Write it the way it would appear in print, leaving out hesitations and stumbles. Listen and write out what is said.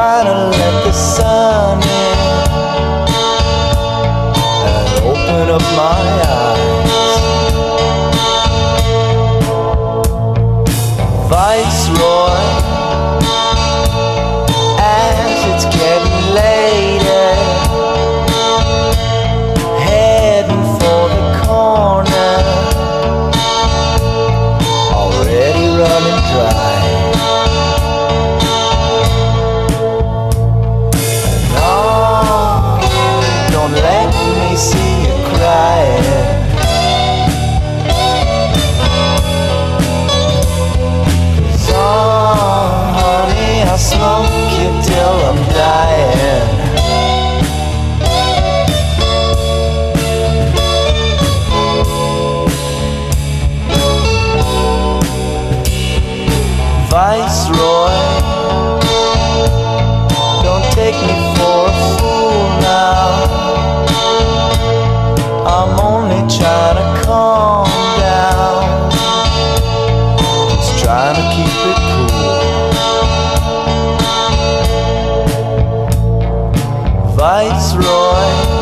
trying to let the sun in and open up my eyes. Viceroy, as it's getting later, heading for the corner, already running dry. Let me see you crying. 'Cause honey, I'll smoke you till I'm dying. Viceroy, don't take me for a fool now. I'm only trying to calm down, just trying to keep it cool. Viceroy,